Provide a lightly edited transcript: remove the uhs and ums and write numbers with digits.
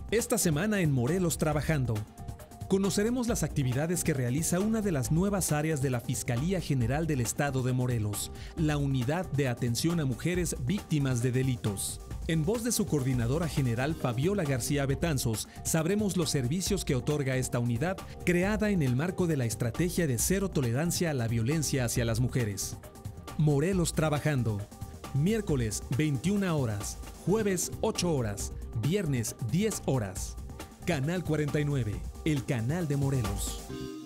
Esta semana en Morelos Trabajando, conoceremos las actividades que realiza una de las nuevas áreas de la Fiscalía General del Estado de Morelos, la Unidad de Atención a Mujeres Víctimas de Delitos. En voz de su coordinadora general Fabiola García Betanzos, sabremos los servicios que otorga esta unidad, creada en el marco de la estrategia de cero tolerancia a la violencia hacia las mujeres. Morelos Trabajando, miércoles 21 horas, jueves 8 horas, viernes 10 horas. Canal 49, el canal de Morelos.